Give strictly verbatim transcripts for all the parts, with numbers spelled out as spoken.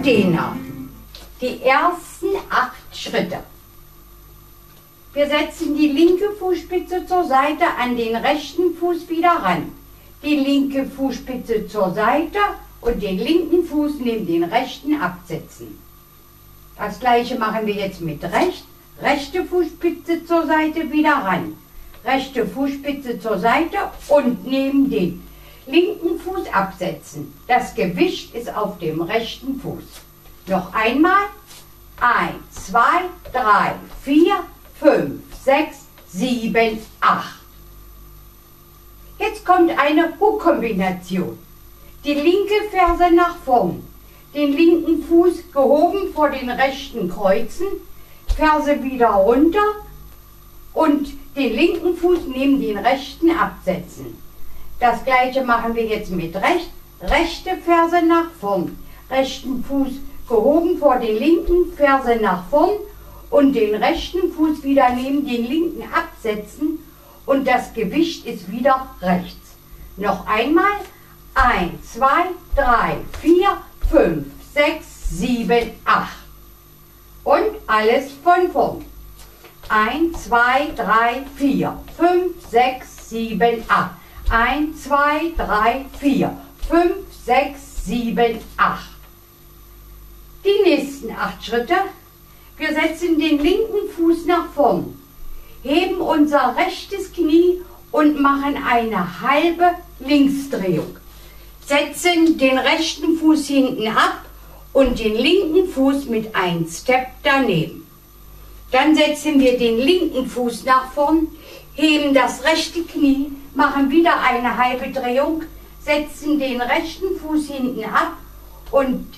Dehner. Die ersten acht Schritte. Wir setzen die linke Fußspitze zur Seite an den rechten Fuß wieder ran. Die linke Fußspitze zur Seite und den linken Fuß neben den rechten absetzen. Das gleiche machen wir jetzt mit rechts. Rechte Fußspitze zur Seite wieder ran. Rechte Fußspitze zur Seite und neben den linken Fuß absetzen. Das Gewicht ist auf dem rechten Fuß. Noch einmal. eins, zwei, drei, vier, fünf, sechs, sieben, acht. Jetzt kommt eine Hook-Kombination. Die linke Ferse nach vorn. Den linken Fuß gehoben vor den rechten Kreuzen. Ferse wieder runter und den linken Fuß neben den rechten absetzen. Das gleiche machen wir jetzt mit rechts. Rechte Ferse nach vorn. Rechten Fuß gehoben vor den linken, Ferse nach vorn und den rechten Fuß wieder neben den linken absetzen und das Gewicht ist wieder rechts. Noch einmal. eins, zwei, drei, vier, fünf, sechs, sieben, acht. Und alles von vorn. eins, zwei, drei, vier, fünf, sechs, sieben, acht. eins, zwei, drei, vier, fünf, sechs, sieben, acht. Die nächsten acht Schritte. Wir setzen den linken Fuß nach vorn, heben unser rechtes Knie und machen eine halbe Linksdrehung. Setzen den rechten Fuß hinten ab und den linken Fuß mit einem Step daneben. Dann setzen wir den linken Fuß nach vorn, heben das rechte Knie, machen wieder eine halbe Drehung, setzen den rechten Fuß hinten ab und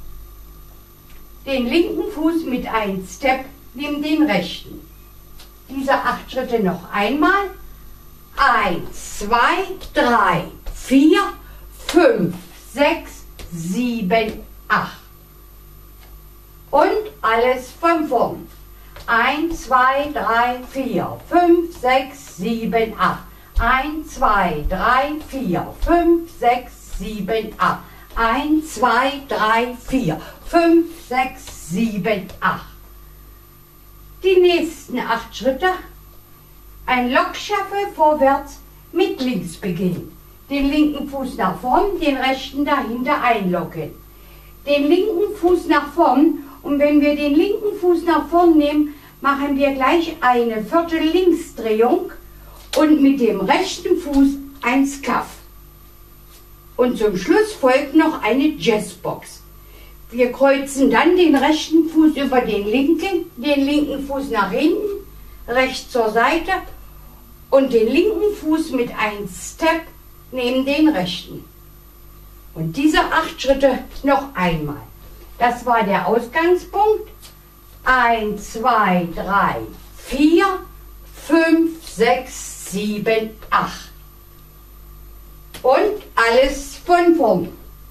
den linken Fuß mit einem Step neben den rechten. Diese acht Schritte noch einmal. eins, zwei, drei, vier, fünf, sechs, sieben, acht. Und alles von vorn. eins, zwei, drei, vier, fünf, sechs, sieben, acht. eins, zwei, drei, vier, fünf, sechs, sieben, acht. eins, zwei, drei, vier, fünf, sechs, sieben, acht. Die nächsten acht Schritte. Ein Lokshuffle vorwärts mit links beginnen. Den linken Fuß nach vorn, den rechten dahinter einlocken. Den linken Fuß nach vorn und wenn wir den linken Fuß nach vorn nehmen, machen wir gleich eine Viertel Linksdrehung und mit dem rechten Fuß ein Scuff. Und zum Schluss folgt noch eine Jazzbox. Wir kreuzen dann den rechten Fuß über den linken, den linken Fuß nach hinten, rechts zur Seite und den linken Fuß mit einem Step neben den rechten. Und diese acht Schritte noch einmal. Das war der Ausgangspunkt. eins, zwei, drei, vier, fünf, sechs, sieben, acht. Und alles von vorn.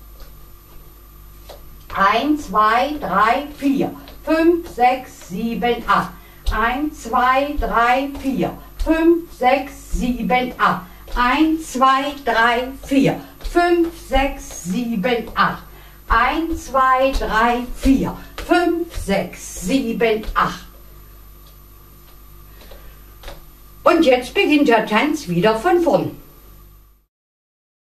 eins, zwei, drei, vier, fünf, sechs, sieben, acht. eins, zwei, drei, vier, fünf, sechs, sieben, acht. eins, zwei, drei, vier, fünf, sechs, sieben, acht. eins, zwei, drei, vier, fünf, sechs, sieben, acht. Und jetzt beginnt der Tanz wieder von vorn.